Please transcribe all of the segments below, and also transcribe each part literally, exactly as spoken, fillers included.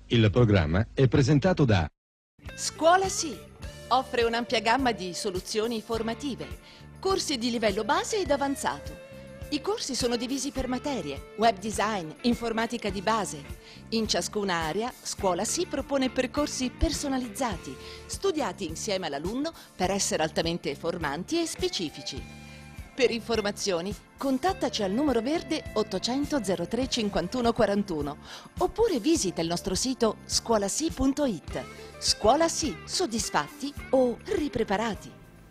Il programma è presentato da Scuola Sì. Offre un'ampia gamma di soluzioni formative, corsi di livello base ed avanzato. I corsi sono divisi per materie, web design, informatica di base. In ciascuna area, Scuola Sì propone percorsi personalizzati, studiati insieme all'alunno per essere altamente formanti e specifici. Per informazioni, contattaci al numero verde ottocento zero tre cinquantuno quarantuno oppure visita il nostro sito scuolasi punto it. Scuola Sì, soddisfatti o ripreparati?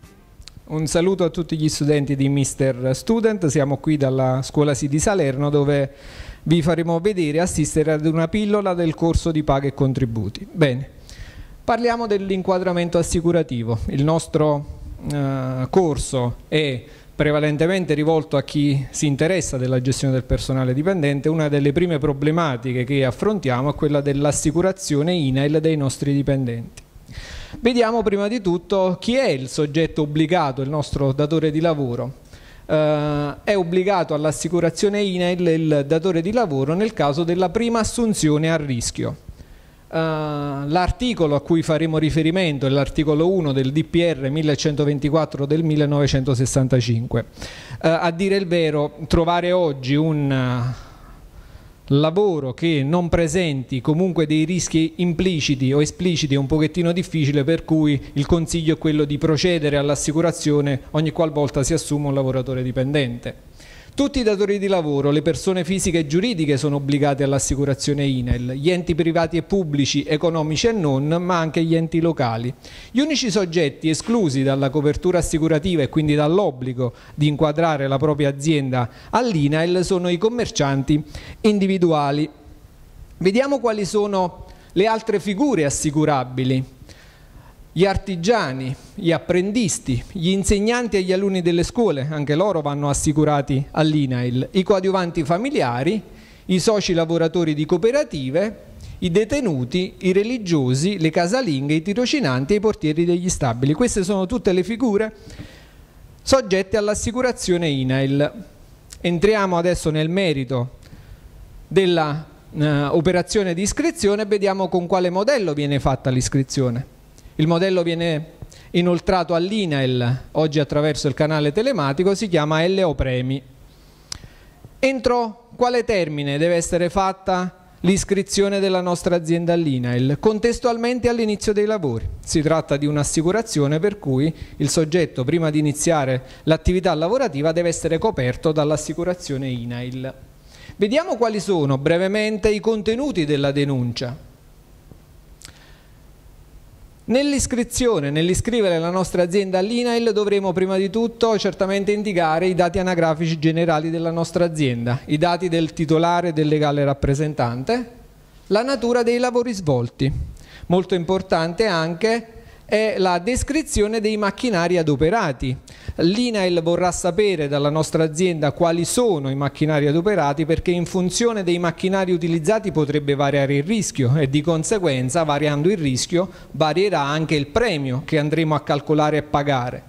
Un saluto a tutti gli studenti di mister Student, siamo qui dalla Scuola Sì di Salerno dove vi faremo vedere e assistere ad una pillola del corso di paghe e contributi. Bene, parliamo dell'inquadramento assicurativo. Il nostro eh, corso è prevalentemente rivolto a chi si interessa della gestione del personale dipendente. Una delle prime problematiche che affrontiamo è quella dell'assicurazione I N A I L dei nostri dipendenti. Vediamo prima di tutto chi è il soggetto obbligato, il nostro datore di lavoro. Eh, è obbligato all'assicurazione I N A I L il datore di lavoro nel caso della prima assunzione a rischio. Uh, l'articolo a cui faremo riferimento è l'articolo uno del D P R millecentoventiquattro del millenovecentosessantacinque. Uh, a dire il vero, trovare oggi un uh, lavoro che non presenti comunque dei rischi impliciti o espliciti è un pochettino difficile, per cui il consiglio è quello di procedere all'assicurazione ogni qualvolta si assume un lavoratore dipendente. Tutti i datori di lavoro, le persone fisiche e giuridiche sono obbligate all'assicurazione I N A I L, gli enti privati e pubblici, economici e non, ma anche gli enti locali. Gli unici soggetti esclusi dalla copertura assicurativa e quindi dall'obbligo di inquadrare la propria azienda all'I N A I L sono i commercianti individuali. Vediamo quali sono le altre figure assicurabili. Gli artigiani, gli apprendisti, gli insegnanti e gli alunni delle scuole, anche loro vanno assicurati all'I N A I L, i coadiuvanti familiari, i soci lavoratori di cooperative, i detenuti, i religiosi, le casalinghe, i tirocinanti e i portieri degli stabili. Queste sono tutte le figure soggette all'assicurazione I N A I L. Entriamo adesso nel merito della eh, operazione di iscrizione e vediamo con quale modello viene fatta l'iscrizione. Il modello viene inoltrato all'I N A I L, oggi attraverso il canale telematico, si chiama L O Premi. Entro quale termine deve essere fatta l'iscrizione della nostra azienda all'I N A I L? Contestualmente all'inizio dei lavori. Si tratta di un'assicurazione per cui il soggetto, prima di iniziare l'attività lavorativa, deve essere coperto dall'assicurazione I N A I L. Vediamo quali sono brevemente i contenuti della denuncia. Nell'iscrizione, nell'iscrivere la nostra azienda all'I N A I L dovremo prima di tutto certamente indicare i dati anagrafici generali della nostra azienda, i dati del titolare e del legale rappresentante, la natura dei lavori svolti. Molto importante anche è la descrizione dei macchinari adoperati. L'I N A I L vorrà sapere dalla nostra azienda quali sono i macchinari adoperati, perché in funzione dei macchinari utilizzati potrebbe variare il rischio e di conseguenza, variando il rischio, varierà anche il premio che andremo a calcolare e pagare.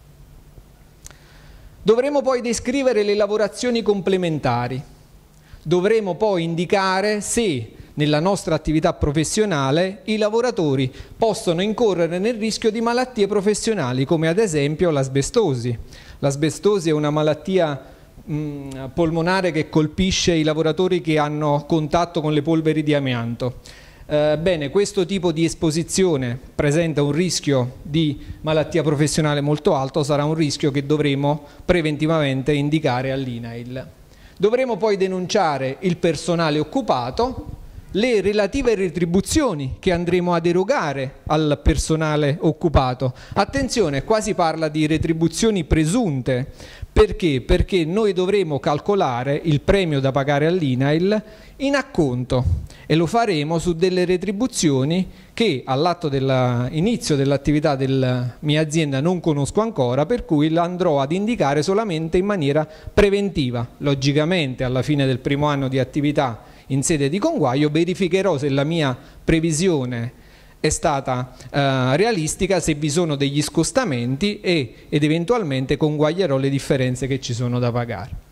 Dovremo poi descrivere le lavorazioni complementari. Dovremo poi indicare se nella nostra attività professionale i lavoratori possono incorrere nel rischio di malattie professionali, come ad esempio l'asbestosi. L'asbestosi è una malattia mh, polmonare che colpisce i lavoratori che hanno contatto con le polveri di amianto. Eh, bene, questo tipo di esposizione presenta un rischio di malattia professionale molto alto, sarà un rischio che dovremo preventivamente indicare all'I N A I L. Dovremo poi denunciare il personale occupato, le relative retribuzioni che andremo ad erogare al personale occupato. Attenzione, qua si parla di retribuzioni presunte. Perché? Perché noi dovremo calcolare il premio da pagare all'I N A I L in acconto e lo faremo su delle retribuzioni che all'atto dell'inizio dell'attività della mia azienda non conosco ancora, per cui l'andrò ad indicare solamente in maniera preventiva. Logicamente alla fine del primo anno di attività in sede di conguaglio verificherò se la mia previsione è stata eh, realistica, se vi sono degli scostamenti e, ed eventualmente conguaglierò le differenze che ci sono da pagare.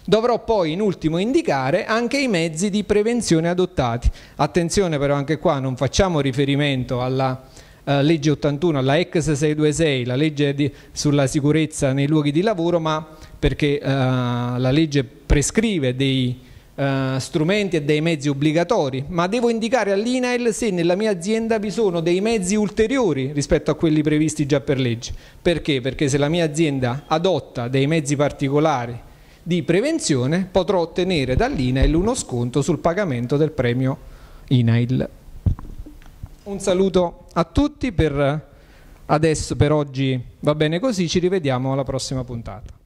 Dovrò poi in ultimo indicare anche i mezzi di prevenzione adottati. Attenzione però anche qua, non facciamo riferimento alla uh, legge ottantuno, alla E C S seicentoventisei, la legge di, sulla sicurezza nei luoghi di lavoro, ma perché uh, la legge prescrive dei uh, strumenti e dei mezzi obbligatori, ma devo indicare all'I N A I L se nella mia azienda vi sono dei mezzi ulteriori rispetto a quelli previsti già per legge. Perché? Perché se la mia azienda adotta dei mezzi particolari di prevenzione, potrò ottenere dall'I N A I L uno sconto sul pagamento del premio I N A I L. Un saluto a tutti, per adesso, per oggi va bene così, ci rivediamo alla prossima puntata.